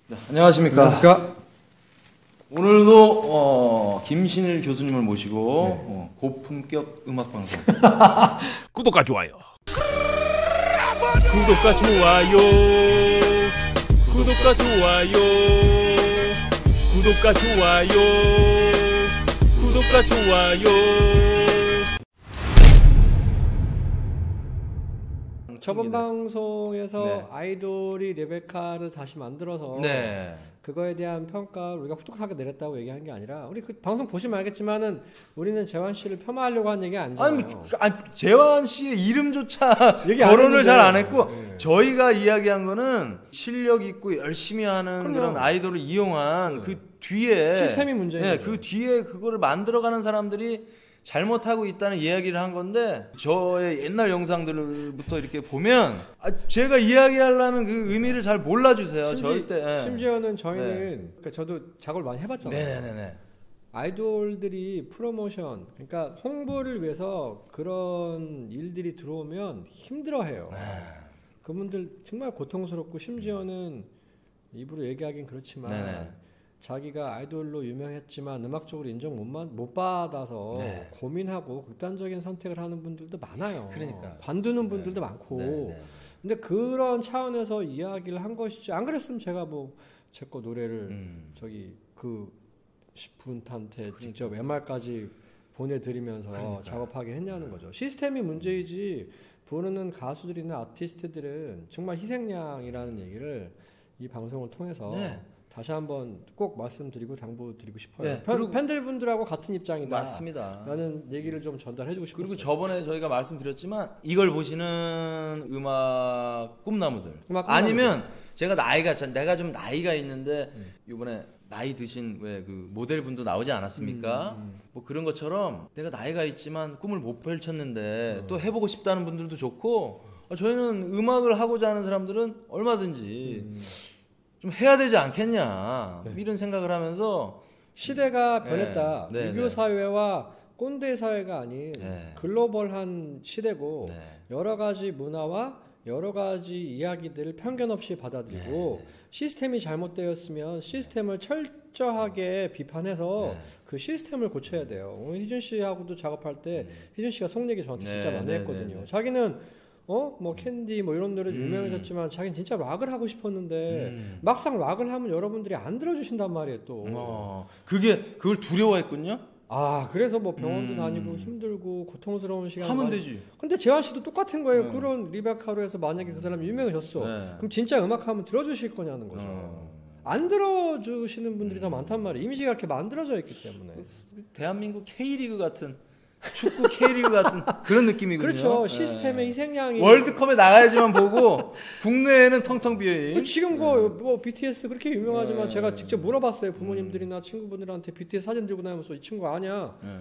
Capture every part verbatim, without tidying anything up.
네, 안녕하십니까. 안녕하십니까. 오늘도 어, 김신일 교수님을 모시고 네. 어, 고품격 음악 방송. 구독과 좋아요. 구독과 좋아요. 구독과 좋아요. 구독과 좋아요. 구독과 좋아요. 저번 방송에서 네. 아이돌이 레베카를 다시 만들어서 네. 그거에 대한 평가를 우리가 후덕하게 내렸다고 얘기한 게 아니라 우리 그 방송 보시면 알겠지만은 우리는 재환 씨를 폄하하려고 한 얘기 아니잖아요. 아니, 뭐, 아니 재환 씨의 이름조차 얘기 안 거론을 했는데. 잘 안 했고 네. 저희가 이야기한 거는 실력 있고 열심히 하는 그럼요. 그런 아이돌을 이용한 네. 그 뒤에 시스템이 문제인 네, 거죠. 그 뒤에 그거를 만들어가는 사람들이 잘못하고 있다는 이야기를 한 건데 저의 옛날 영상들부터 이렇게 보면 아, 제가 이야기하려는 그 의미를 잘 몰라주세요. 심지, 절대. 예. 심지어는 저희는 네. 그러니까 저도 작업을 많이 해봤잖아요. 네네네. 아이돌들이 프로모션, 그러니까 홍보를 위해서 그런 일들이 들어오면 힘들어해요. 그분들 정말 고통스럽고 심지어는 입으로 얘기하긴 그렇지만 네네. 자기가 아이돌로 유명했지만 음악적으로 인정 못, 마, 못 받아서 네. 고민하고 극단적인 선택을 하는 분들도 많아요. 그러니까. 관두는 분들도 많고. 네네. 근데 그런 차원에서 이야기를 한 것이지. 안 그랬으면 제가 뭐 제 거 노래를 음. 저기 그 분한테 직접 엠알까지 보내드리면서 그러니까. 작업하게 했냐는 거죠. 시스템이 문제이지 부르는 가수들이나 아티스트들은 정말 희생양이라는 얘기를 이 방송을 통해서 네. 다시 한번 꼭 말씀드리고 당부드리고 싶어요. 네, 팬, 그리고- 팬들분들하고 같은 입장이다. 맞습니다. 라는 얘기를 좀 전달해주고 싶었어요. 그리고 저번에 저희가 말씀드렸지만 이걸 보시는 음악 꿈나무들 음악 꿈나무들. 아니면 제가 나이가 전- 내가 좀 나이가 있는데 음. 이번에 나이 드신 왜 그 모델분도 나오지 않았습니까? 음, 음. 뭐 그런 것처럼 내가 나이가 있지만 꿈을 못 펼쳤는데 음. 또 해보고 싶다는 분들도 좋고 어, 저희는 음악을 하고자 하는 사람들은 얼마든지 음. 좀 해야 되지 않겠냐 네. 이런 생각을 하면서 시대가 네. 변했다. 네, 유교 네. 사회와 꼰대 사회가 아닌 네. 글로벌한 시대고 네. 여러 가지 문화와 여러 가지 이야기들을 편견 없이 받아들이고 네, 네. 시스템이 잘못되었으면 시스템을 철저하게 비판해서 네. 그 시스템을 고쳐야 돼요. 오늘 희준 씨하고도 작업할 때 희준 씨가 속 얘기 저한테 진짜 네, 많이 네, 했거든요. 네, 네. 자기는 어 뭐 캔디 뭐 이런 노래 음. 유명해졌지만 자기는 진짜 락을 하고 싶었는데 음. 막상 락을 하면 여러분들이 안 들어주신단 말이에요 또. 어, 그게 그걸 두려워했군요. 아 그래서 뭐 병원도 음. 다니고 힘들고 고통스러운 시간 하면 많이- 되지. 근데 재환 씨도 똑같은 거예요. 네. 그런 리베카로 해서 만약에 그 사람이 유명해졌어. 네. 그럼 진짜 음악하면 들어주실 거냐는 거죠. 어. 안 들어주시는 분들이 더 많단 말이에요. 이미지가 이렇게 만들어져 있기 때문에. 대한민국 K리그 같은 축구 K리그 같은 그런 느낌이군요. 그렇죠. 네. 시스템의 희생양이. 월드컵에 나가야지만 보고 국내에는 텅텅 비어 그 있는. 지금 그 뭐 비티에스 그렇게 유명하지만 네. 제가 직접 물어봤어요. 부모님들이나 친구분들한테 비티에스 사진 들고 다니면서 이 친구 아냐? 네.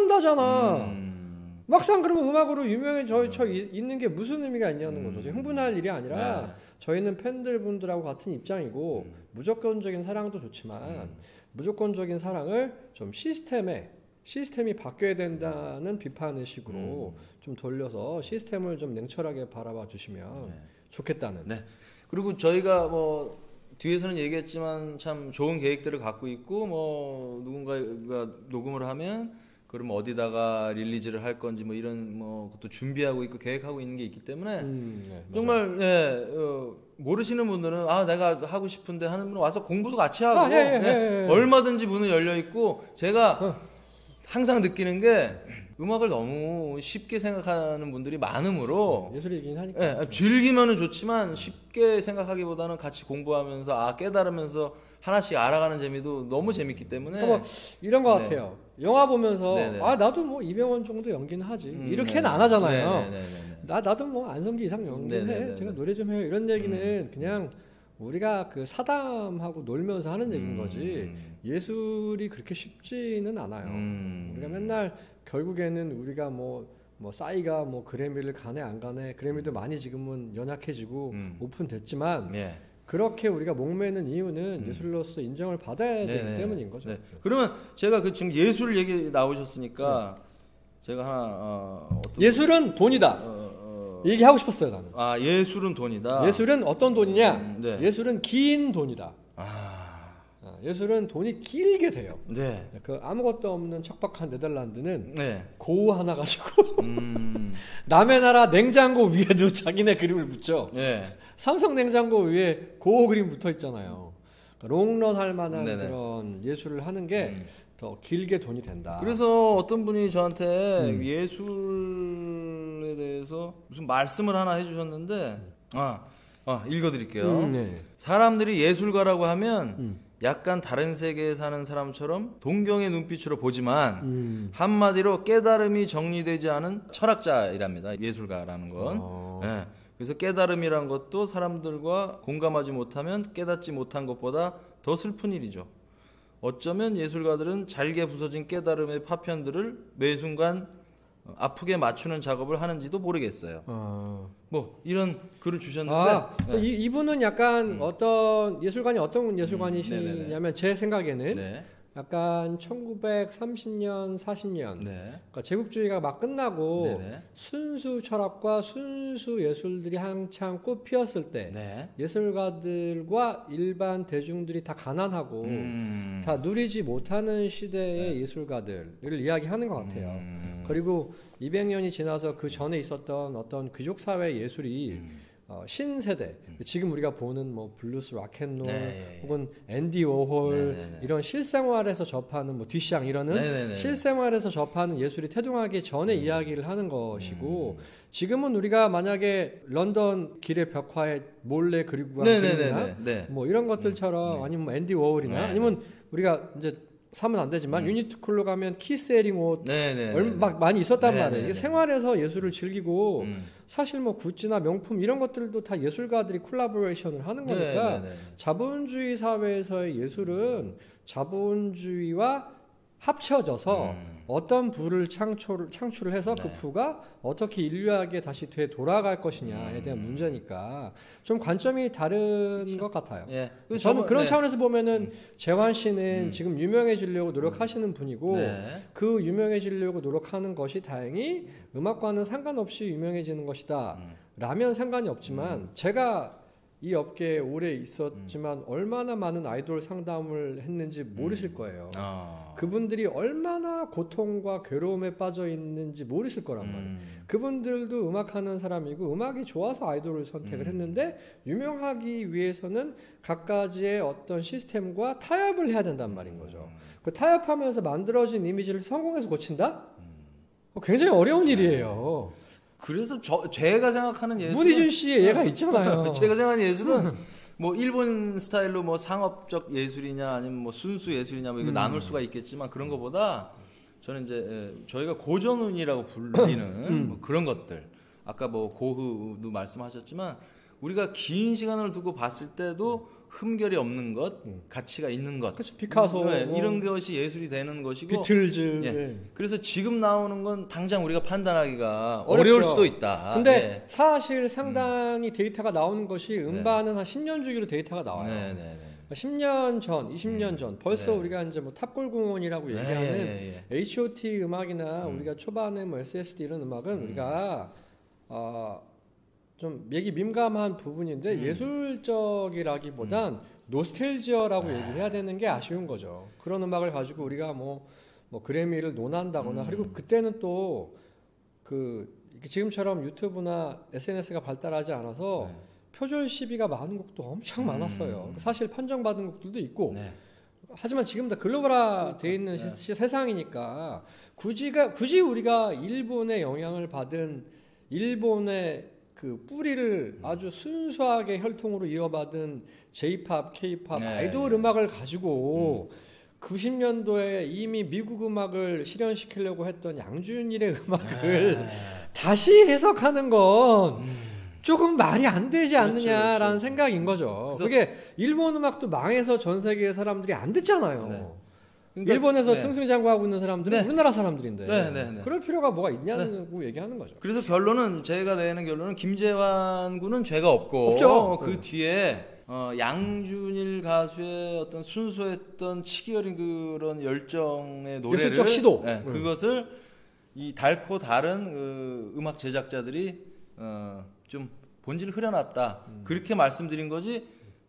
모른다잖아. 음. 막상 그러면 음악으로 유명해져 저 이- 있는 게 무슨 의미가 있냐는 음. 거죠. 흥분할 일이 아니라 네. 저희는 팬들분들하고 같은 입장이고 음. 무조건적인 사랑도 좋지만 음. 무조건적인 사랑을 좀 시스템에 시스템이 바뀌어야 된다는 비판 의식으로 음. 좀 돌려서 시스템을 좀 냉철하게 바라봐 주시면 네. 좋겠다는. 네. 그리고 저희가 뭐 뒤에서는 얘기했지만 참 좋은 계획들을 갖고 있고 뭐 누군가가 녹음을 하면 그러면 어디다가 릴리즈를 할 건지 뭐 이런 뭐 것도 준비하고 있고 계획하고 있는 게 있기 때문에 음, 네, 맞아요. 정말 예, 어, 모르시는 분들은 아 내가 하고 싶은데 하는 분 와서 공부도 같이 하고 아, 예, 예, 예, 예, 예. 얼마든지 문은 열려 있고 제가 어. 항상 느끼는 게 음악을 너무 쉽게 생각하는 분들이 많음으로 예술이긴 하니까. 예, 즐기면은 좋지만 쉽게 생각하기보다는 같이 공부하면서 아 깨달으면서 하나씩 알아가는 재미도 너무 재밌기 때문에 뭐 이런 거 네. 같아요. 영화 보면서 네네. 아 나도 뭐 이병헌 정도 연기는 하지 음, 이렇게는 네. 안 하잖아요. 네네네네. 나 나도 뭐 안성기 이상 연기해. 네네네네. 제가 노래 좀 해요. 이런 얘기는 음. 그냥 우리가 그 사담하고 놀면서 하는 얘기인 음. 거지. 예술이 그렇게 쉽지는 않아요. 음. 우리가 맨날 결국에는 우리가 뭐 뭐 싸이가 뭐 그래미를 가네 안 가네 그래미도 많이 지금은 연약해지고 음. 오픈됐지만 예. 그렇게 우리가 목매는 이유는 음. 예술로서 인정을 받아야 되기 네네. 때문인 거죠. 네. 그러면 제가 그 지금 예술 얘기 나오셨으니까 제가 하나 어, 어떤 예술은 돈이다. 어, 어, 얘기하고 싶었어요 나는. 아 예술은 돈이다. 예술은 어떤 돈이냐? 음, 네. 예술은 긴 돈이다. 아, 예술은 돈이 길게 돼요. 네. 그 아무것도 없는 척박한 네덜란드는 네. 고우 하나 가지고 음. 남의 나라 냉장고 위에도 자기네 그림을 붙여. 네. 삼성 냉장고 위에 고우 그림 붙어 있잖아요. 롱런 할 만한 네네. 그런 예술을 하는 게 더 길게 돈이 된다. 그래서 어떤 분이 저한테 음. 예술에 대해서 무슨 말씀을 하나 해주셨는데, 아, 아 읽어드릴게요. 음, 네. 사람들이 예술가라고 하면 음. 약간 다른 세계에 사는 사람처럼 동경의 눈빛으로 보지만 음. 한마디로 깨달음이 정리되지 않은 철학자이랍니다. 예술가라는 건. 어. 예. 그래서 깨달음이란 것도 사람들과 공감하지 못하면 깨닫지 못한 것보다 더 슬픈 일이죠. 어쩌면 예술가들은 잘게 부서진 깨달음의 파편들을 매 순간 아프게 맞추는 작업을 하는지도 모르겠어요. 어. 뭐 이런 글을 주셨는데 아, 네. 이, 이분은 약간 어떤 예술관이 어떤 예술관이시냐면 네네네. 제 생각에는 네. 약간 천구백삼십 년, 사십 년 네. 그러니까 제국주의가 막 끝나고 네네. 순수 철학과 순수 예술들이 한창 꽃 피었을 때 네. 예술가들과 일반 대중들이 다 가난하고 음. 다 누리지 못하는 시대의 예술가들을 이야기하는 것 같아요. 음. 그리고 이백 년이 지나서 그 전에 있었던 어떤 귀족 사회 예술이 음. 어, 신세대 지금 우리가 보는 뭐 블루스, 락앤롤 네. 혹은 앤디 워홀 네네네. 이런 실생활에서 접하는 뭐 뒤샹 이러는 네네네. 실생활에서 접하는 예술이 태동하기 전에 음. 이야기를 하는 것이고 지금은 우리가 만약에 런던 길의 벽화에 몰래 그리고 간 그림이나 네네네. 네. 뭐 이런 것들처럼 네. 아니면 뭐 앤디 워홀이나 네. 아니면 우리가 이제 사면 안 되지만 음. 유니클로 가면 키스 에링 옷 네네. 얼마 막 많이 있었단 네네네. 말이에요. 이게 생활에서 예술을 즐기고 음. 사실 뭐 굿즈나 명품 이런 것들도 다 예술가들이 콜라보레이션을 하는 거니까 네네네. 자본주의 사회에서의 예술은 자본주의와 합쳐져서 음. 어떤 부를 창출, 창출을 해서 그 네. 부가 어떻게 인류에게 다시 되 돌아갈 것이냐에 대한 음. 문제니까 좀 관점이 다른 것 같아요. 예. 저는 그런 네. 차원에서 보면은 재환 씨는 음. 지금 유명해지려고 노력하시는 분이고 네. 그 유명해지려고 노력하는 것이 다행히 음악과는 상관없이 유명해지는 것이다. 음. 라면 상관이 없지만 제가 이 업계에 오래 있었지만 얼마나 많은 아이돌 상담을 했는지 모르실 거예요. 아. 그분들이 얼마나 고통과 괴로움에 빠져 있는지 모르실 거란 말이에요. 음. 그분들도 음악하는 사람이고 음악이 좋아서 아이돌을 선택을 음. 했는데 유명하기 위해서는 각가지의 어떤 시스템과 타협을 해야 된단 말인 거죠. 그 타협하면서 만들어진 이미지를 성공해서 고친다? 어, 굉장히 어려운 일이에요. 그래서 저 제가 생각하는 예술은 문희준 씨의 예가 있잖아요. 제가 생각하는 예술은 뭐 일본 스타일로 뭐 상업적 예술이냐 아니면 뭐 순수 예술이냐 뭐 이거 음. 나눌 수가 있겠지만 그런 것보다 저는 이제 예, 저희가 고전운이라고 불리는 뭐 그런 것들 아까 뭐 고흐도 말씀하셨지만 우리가 긴 시간을 두고 봤을 때도 흠결이 없는 것, 가치가 있는 것, 그렇죠. 피카소, 네, 뭐. 이런 것이 예술이 되는 것이고 비틀즈. 예. 네. 그래서 지금 나오는 건 당장 우리가 판단하기가 어렵죠. 어려울 수도 있다. 근데 예. 사실 상당히 데이터가 나오는 것이 음반은 한 십 년 주기로 데이터가 나와요. 네, 네, 네. 십 년 전, 이십 년 전 벌써 네. 우리가 이제 뭐 탑골공원이라고 네, 얘기하는 예, 예. 에이치 오 티 음악이나 우리가 초반에 뭐 에스 에스 디 이런 음악은 음. 우리가 어, 좀 얘기 민감한 부분인데 음. 예술적이라기보단 노스텔지어라고 얘기를 해야 되는 게 아쉬운 거죠. 그런 음악을 가지고 우리가 뭐, 뭐 그래미를 논한다거나 음. 그리고 그때는 또 그 지금처럼 유튜브나 에스 엔 에스가 발달하지 않아서 네. 표절 시비가 많은 곡도 엄청 많았어요. 사실 판정받은 곡들도 있고 네. 하지만 지금 다 글로벌화돼 있는 네. 시, 세상이니까 굳이가 굳이 우리가 일본의 영향을 받은 일본의 그 뿌리를 아주 순수하게 혈통으로 이어받은 제이팝, 케이팝 네. 아이돌 음악을 가지고 구십 년도에 이미 미국 음악을 실현시키려고 했던 양준일의 음악을 네. 다시 해석하는 건 조금 말이 안 되지 그렇죠, 않느냐라는 그렇죠. 생각인 거죠. 그래서- 그게 일본 음악도 망해서 전 세계 사람들이 안 듣잖아요. 네. 그러니까- 일본에서 네. 승승장구하고 있는 사람들은 네. 우리나라 사람들인데 네, 네, 네. 그럴 필요가 뭐가 있냐고 얘기하는 거죠. 그래서 결론은 제가 내는 결론은 김재환 군은 죄가 없고 없죠. 그 네. 뒤에 어, 양준일 가수의 어떤 순수했던 치기 어린 그런 열정의 노래를 예술적 시도. 네, 음. 그것을 이 달코 다른 그 음악 제작자들이 어, 좀 본질을 흐려놨다 음. 그렇게 말씀드린 거지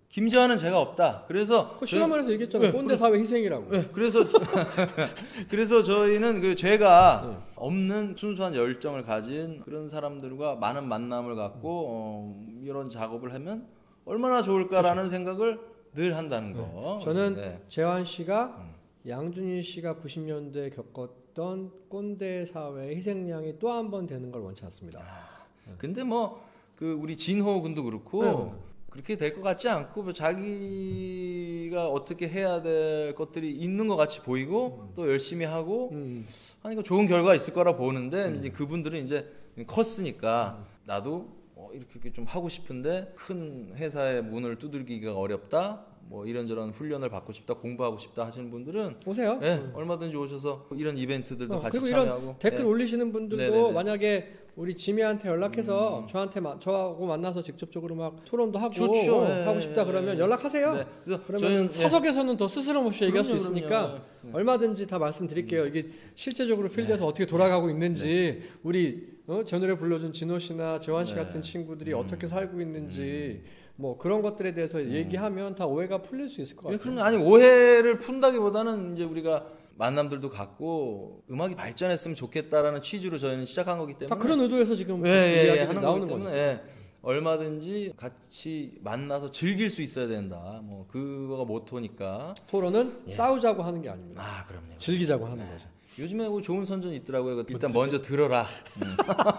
김재환은 죄가 없다. 그래서 그 실험원에서 얘기했잖아요. 네, 꼰대 사회 희생이라고. 네, 그래서 그래서 저희는 그 죄가 없는 순수한 열정을 가진 그런 사람들과 많은 만남을 갖고 어, 이런 작업을 하면 얼마나 좋을까라는 그렇죠. 생각을 늘 한다는 거. 네. 저는 네. 재환 씨가 음. 양준일 씨가 구십 년대에 겪었던 꼰대 사회의 희생양이 또 한 번 되는 걸 원치 않습니다. 아, 근데 뭐 그 우리 진호 군도 그렇고. 네. 그렇게 될 것 같지 않고 자기가 어떻게 해야 될 것들이 있는 것 같이 보이고 음. 또 열심히 하고 음. 하니까 좋은 결과가 있을 거라 보는데 음. 이제 그분들은 이제 컸으니까 음. 나도 어 이렇게 좀 하고 싶은데 큰 회사의 문을 두들기기가 어렵다. 뭐 이런저런 훈련을 받고 싶다, 공부하고 싶다 하시는 분들은 오세요. 네, 음. 얼마든지 오셔서 이런 이벤트들도 어, 같이 그리고 참여하고 이런 댓글 네. 올리시는 분들도 네네네. 만약에 우리 지미한테 연락해서 음. 저한테 마, 저하고 만나서 직접적으로 막 토론도 하고 좋죠. 네. 하고 싶다 그러면 연락하세요. 네. 그래서 그러면 저희는, 사석에서는 더 스스럼 없이 얘기할 수 있으니까 네. 얼마든지 다 말씀드릴게요. 이게 실제적으로 필드에서 네. 어떻게 돌아가고 있는지 네. 우리 어? 전에 불러준 진호 씨나 재환 씨 네. 같은 친구들이 음. 어떻게 살고 있는지 음. 뭐 그런 것들에 대해서 음. 얘기하면 다 오해가 풀릴 수 있을 것 같아요. 예, 그럼 아니 오해를 푼다기보다는 이제 우리가 만남들도 갖고 음악이 발전했으면 좋겠다라는 취지로 저희는 시작한 거기 때문에 다 그런 의도에서 지금 예, 예, 이야기들이 하는 나오는 거기 때문에 예, 얼마든지 같이 만나서 즐길 수 있어야 된다. 뭐 그거가 모토니까 토론은 예. 싸우자고 하는 게 아닙니다. 아 그럼요. 즐기자고 하는 네. 거죠. 요즘에 뭐 좋은 선전이 있더라고요. 일단 먼저 들어라. 음.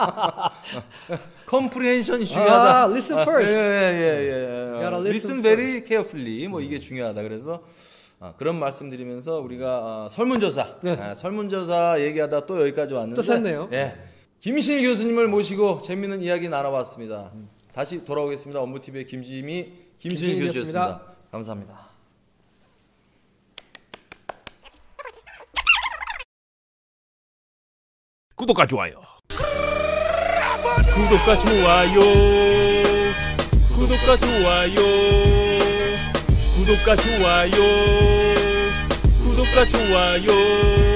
컴프리헨션이 중요하다. 아, listen first. 예예예. 예, 예. listen, listen very carefully. 뭐 이게 중요하다. 그래서 아, 그런 말씀드리면서 우리가 아, 설문조사, 네. 아, 설문조사 얘기하다 또 여기까지 왔는데 또 샜네요. 예. 김신일 교수님을 모시고 재미있는 이야기 나눠봤습니다. 음. 다시 돌아오겠습니다. 업무티비의 김지미, 김신일 교수였습니다. 감사합니다. 구독과 좋아요. 구독과 좋아요. 구독과 좋아요. 구독과 좋아요. 구독과 좋아요.